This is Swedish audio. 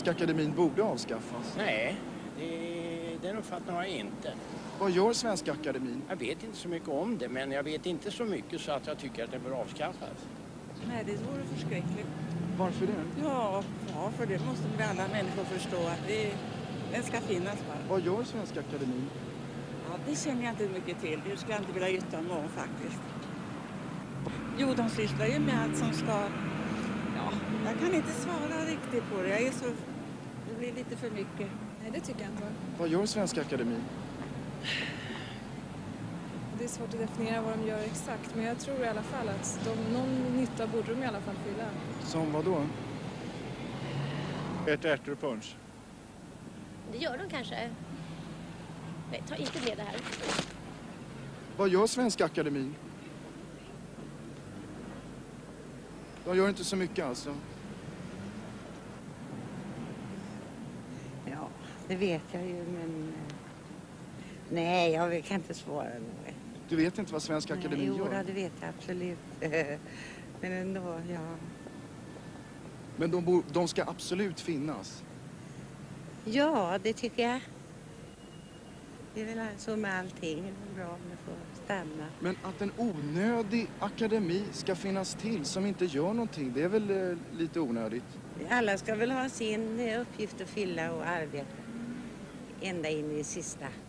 Svenska Akademin borde avskaffas? Nej, den uppfattningen har jag inte. Vad gör Svenska Akademin? Jag vet inte så mycket om det, men jag vet inte så mycket så att jag tycker att den bör avskaffas. Nej, det vore förskräckligt. Varför det? Ja, för det måste vi alla människor förstå att den ska finnas bara. Vad gör Svenska Akademin? Ja, det känner jag inte mycket till. Det ska jag inte vilja yttra mig om faktiskt. Jo, de sysslar ju med allt som ska... Ja, jag kan inte svara riktigt på det. Det blir lite för mycket. Nej, det tycker jag inte. Vad gör Svenska Akademin? Det är svårt att definiera vad de gör exakt, men jag tror i alla fall att någon nytta borde de i alla fall fylla. Som vad då? Ett ärtor och punch. Det gör de kanske. Nej, ta inte med det här. Vad gör Svenska Akademin? De gör inte så mycket alltså. Ja, det vet jag ju, men... Nej, jag kan inte svara något. Du vet inte vad Svenska Akademin gör? Jo, det vet jag absolut. Men ändå, ja. Men de ska absolut finnas. Ja, det tycker jag. Det är väl så med allting. Det är bra om det får stanna. Men att en onödig akademi ska finnas till som inte gör någonting, det är väl lite onödigt? Alla ska väl ha sin uppgift att fylla och arbeta. Ända in i det sista.